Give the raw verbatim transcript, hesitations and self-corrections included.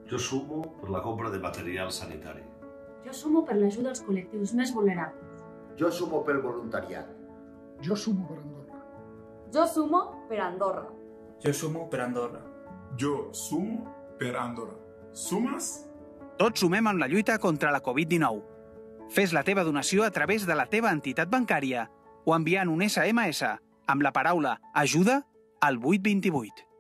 Jo sumo per la compra de material sanitari. Jo sumo per l'ajuda als col·lectius més vulnerables. Jo sumo pel voluntariat. Jo sumo per Andorra. Jo sumo per Andorra. Jo sumo per Andorra. Jo sumo per Andorra. Sumes? Tots sumem en la lluita contra la covid dinou. Fes la teva donació a través de la teva entitat bancària o enviant un essa ema essa amb la paraula ajuda al vuit dos vuit.